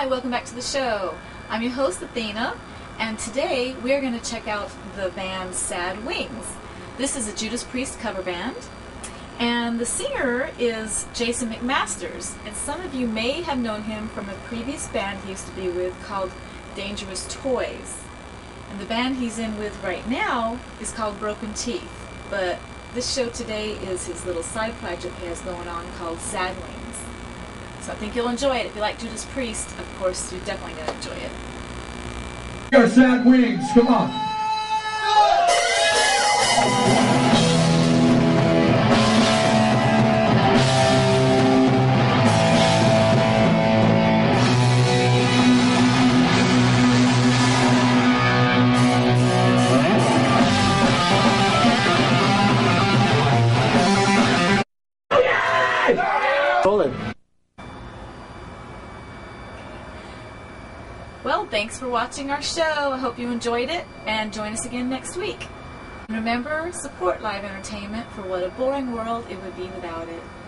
Hi, welcome back to the show. I'm your host, Athena, and today we're going to check out the band Sadwings. This is a Judas Priest cover band, and the singer is Jason McMasters, and some of you may have known him from a previous band he used to be with called Dangerous Toys. And the band he's in with right now is called Broken Teeth, but this show today is his little side project he has going on called Sadwings. So I think you'll enjoy it. If you like Judas Priest, of course, you're definitely going to enjoy it. Go Sadwings, come on. Well, thanks for watching our show. I hope you enjoyed it, and join us again next week. And remember, support live entertainment, for what a boring world it would be without it.